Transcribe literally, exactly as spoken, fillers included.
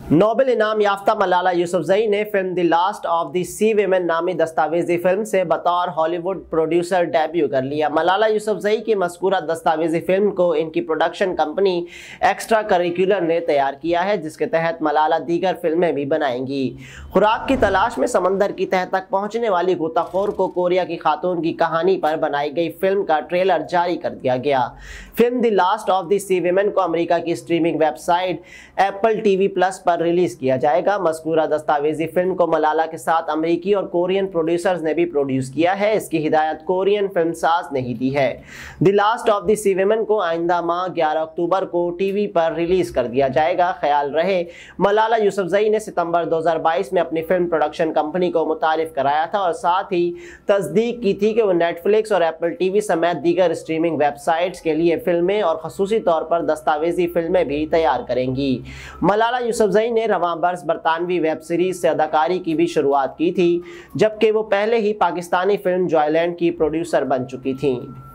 Nobel इनाम याफ्ता मलाला यूसुफजई ने film the last of the sea women नामी दस्तावेजी फिल्म से बतौर हॉलीवुड प्रोड्यूसर डेब्यू कर लिया। मलाला यूसुफजई की मज़कूरा दस्तावेजी फिल्म को इनकी प्रोडक्शन कंपनी एक्स्ट्रा करिकुलर ने तैयार किया है, जिसके तहत मलाला दीगर फिल्में भी बनाएंगी। खुराक की तलाश में समंदर की तह तक पहुंचने वाली गोताखोर को कोरिया की खातून की कहानी पर बनाई गई फिल्म का ट्रेलर जारी कर दिया गया। Film the last of the sea women को अमेरिका की streaming website Apple TV plus पर रिलीज किया जाएगा। मज़कूरा दस्तावेजी फिल्म को मलाला के साथ अमेरिकी और कोरियन प्रोड्यूसर्स ने भी प्रोड्यूस किया है। इसकी हिदायत कोरियन फिल्मसाज ने ही दी है। The last of the sea women को आइंदा माह ग्यारह अक्टूबर को टीवी पर रिलीज कर दिया जाएगा। ख्याल रहे, मलाला यूसुफजई ने सितंबर दो हज़ार बाईस में अपनी फिल्म प्रोडक्शन कंपनी को मुतारिफ कराया था और साथ ही तस्दीक की थी कि वो नेटफ्लिक्स और एप्पल टीवी समेत दीगर स्ट्रीमिंग वेबसाइट्स के लिए फिल्में और खसूसी तौर पर दस्तावेजी फिल्में भी तैयार करेंगी। मलाला यूसुफजई ने रवां बरस बरतानवी वेब सीरीज से अदाकारी की भी शुरुआत की थी, जबकि वो पहले ही पाकिस्तानी फिल्म जॉयलैंड की प्रोड्यूसर बन चुकी थीं।